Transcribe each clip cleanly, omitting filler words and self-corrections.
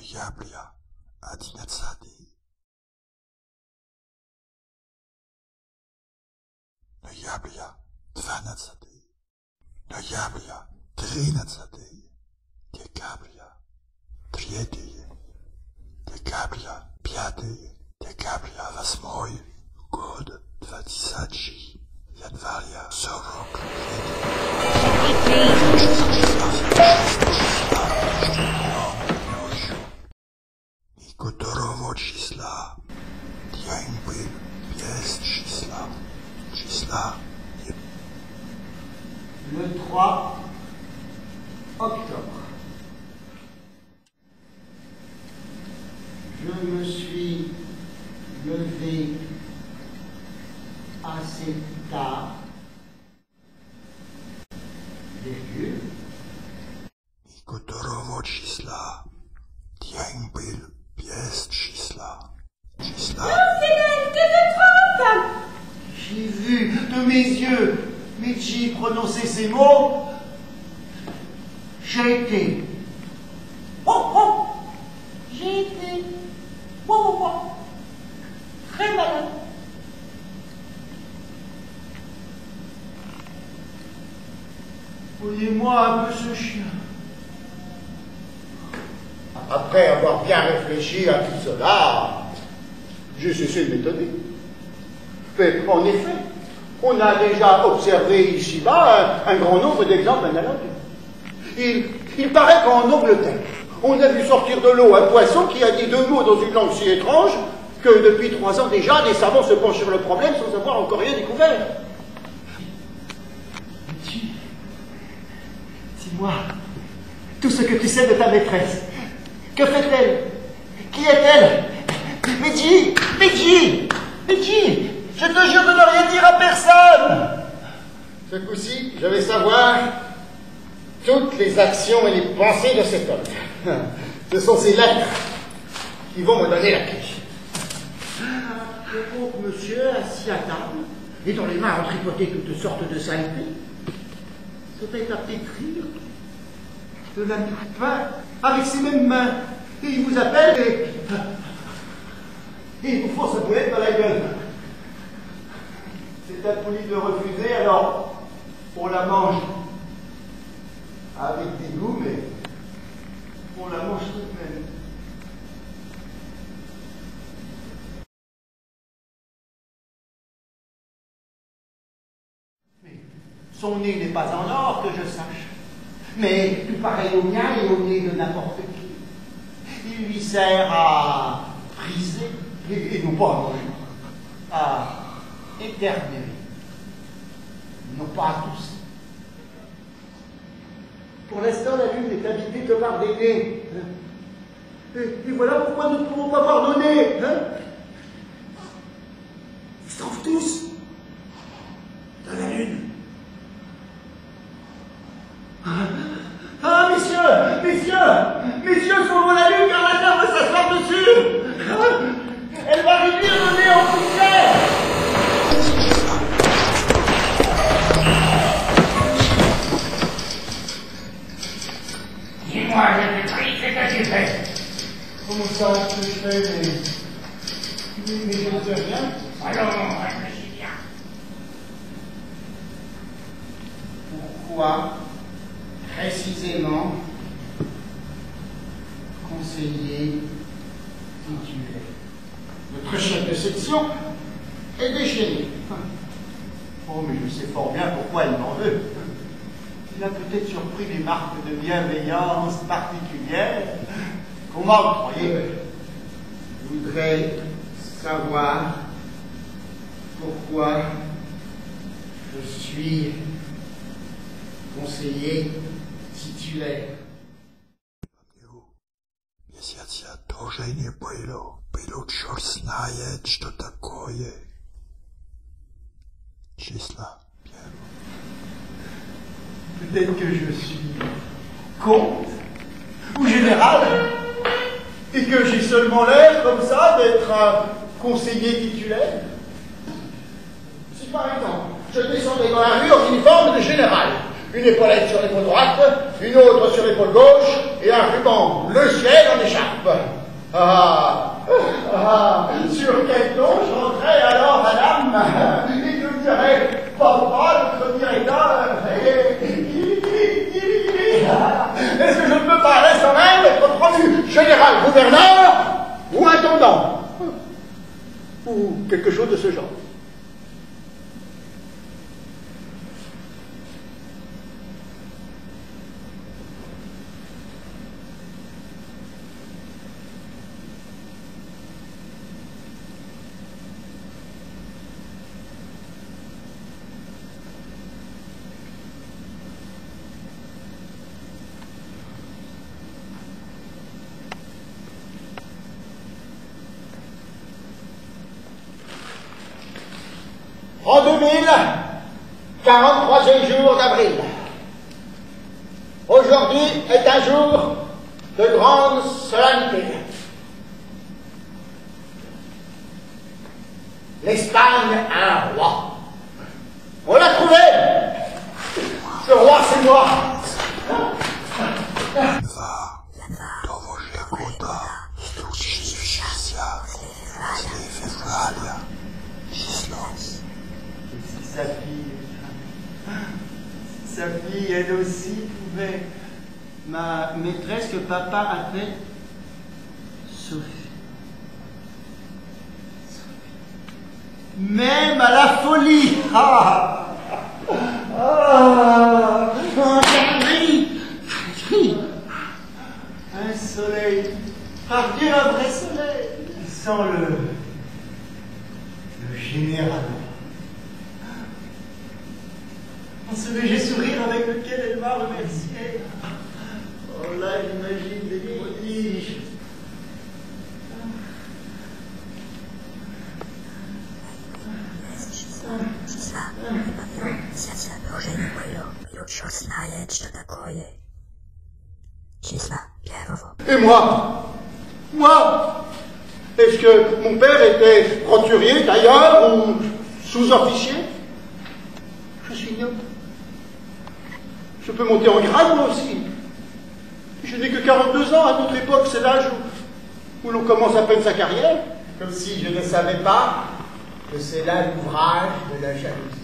Ноября 11. Ноября 12. Ноября 13. Декабря 3. Декабря 5. Декабря 8. Год 20 января 43. Которого числа? День был без числа. Числа нет. Le 3 octobre. Je me suis levé assez tard, virgule. Которого числа? День был без числа. Числа. J'ai vu de mes yeux Meiji prononcer ces mots. J'ai été. Oh, oh. J'ai été. Oh, oh, oh. Très malade. Voyez-moi un peu ce chien. Après avoir bien réfléchi à tout cela, j'ai cessé de m'étonner. Mais en effet, on a déjà observé ici-bas un grand nombre d'exemples analogues. Il paraît qu'en Angleterre, on a vu sortir de l'eau un poisson qui a dit 2 mots dans une langue si étrange que depuis 3 ans déjà, des savants se penchent sur le problème sans avoir encore rien découvert. Dis-moi tout ce que tu sais de ta maîtresse. Que fait-elle? Qui est-elle? Meiji! Meiji! Meiji! Je te jure de ne rien dire à personne! Ce coup-ci, je vais savoir toutes les actions et les pensées de cet homme. Ce sont ces lettres qui vont me donner la clé. Le pauvre monsieur assis à table et dans les mains tripoté toutes sortes de saletés se met à pétrir de la mie de pain avec ses mêmes mains. Et il vous appelle et il vous fonce sa boulette dans la gueule. C'est impoli de refuser, alors on la mange avec dégoût, mais on la mange tout de même. Mais son nez n'est pas en or, que je sache, mais tout pareil au mien et au nez de n'importe qui. Il lui sert à friser, et non pas à manger, à éternuer, non pas à tousser. Pour l'instant, la lune est habitée que par des nez. Et voilà pourquoi nous ne pouvons pas voir nos nez. Ils se trouvent tous dans la lune. Ah, messieurs, messieurs, messieurs, sauvons la lune car la terre veut s'asseoir dessus. Elle va réduire le nez en poussière. Dis-moi, j'ai pris, qu'est-ce que tu fais? Comment ça, ce que je fais, mais je ne sais rien. Allons, réfléchis bien. Pourquoi, précisément, conseiller titulaire? Notre chef de section est déchaîné. Oh, mais je sais fort bien pourquoi il m'en veut. Il a peut-être surpris des marques de bienveillance particulières. Comment vous croyez? Je voudrais savoir pourquoi je suis conseiller titulaire. Месяца тоже не было. Было черт знает, что такое. Числа первого. Peut-être que je suis comte ou général et que j'ai seulement l'air comme ça d'être un conseiller titulaire. Si par exemple je descendais dans la rue en uniforme de général, une épaulette sur l'épaule droite, une autre sur l'épaule gauche et un ruban bleu ciel en écharpe. Sur quel ton chanterai alors madame? Et je dirais, papa, notre directeur, est-ce que je ne peux pas rester même être promu général gouverneur ou intendant? Ou quelque chose de ce genre. En 2000, 43e jour d'avril. Aujourd'hui est un jour de grande solennité. L'Espagne a un roi. On l'a trouvé. Ce roi, c'est moi. Sa fille, elle aussi pouvait. Ma maîtresse que papa appelle Sophie. Même à la folie. Un soleil, partir un vrai soleil, sans le général. Ce léger sourire avec lequel elle m'a remercié. Oh là, j'imagine des prodiges. Et moi? Est-ce que mon père était roturier d'ailleurs ou sous-officier? Je suis ignoble. Je peux monter en grade moi aussi. Je n'ai que 42 ans, à notre époque, c'est l'âge où l'on commence à peine sa carrière. Comme si je ne savais pas que c'est là l'ouvrage de la jalousie.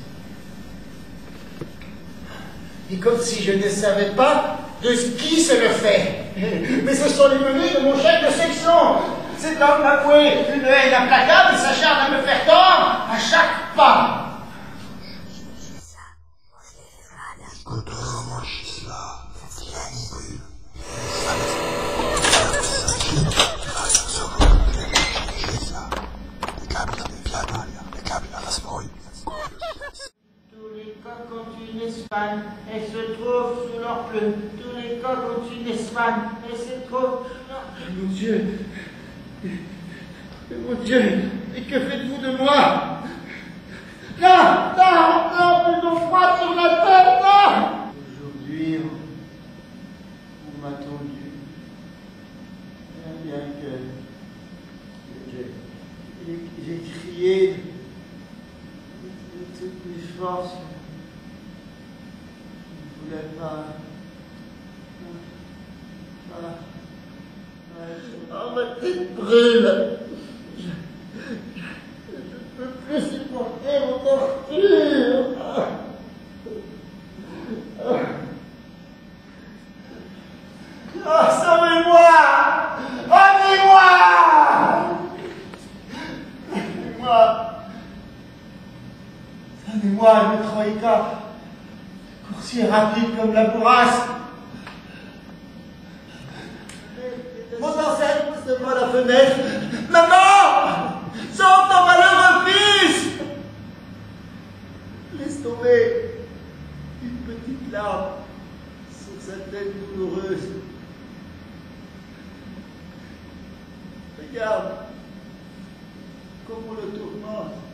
Et comme si je ne savais pas de qui c'est le fait. Mais ce sont les menus de mon chef de section. Cet homme m'a voué une haine implacable et s'acharne à me faire tort à chaque pas. Tous les coqs ont une Espagne, et se trouvent sous leur plume. Tous les coqs ont une Espagne, et se trouvent... Mon Dieu, et que faites-vous de moi? Non, mais non, froid sur la tête, non! Aujourd'hui, on m'a tendu. Bien que j'ai crié de toutes mes forces. Je ne voulais pas. Ma tête brûle. Je ne peux plus supporter vos tortures. Sauvez-moi! Donnez-moi une troïka, coursier rapide comme la bourrasse. Mon enseigne pousse devant la fenêtre. Maman! Sauve ton malheureux fils! Laisse tomber une petite larme sur sa tête douloureuse. Regarde comme on le tourmente.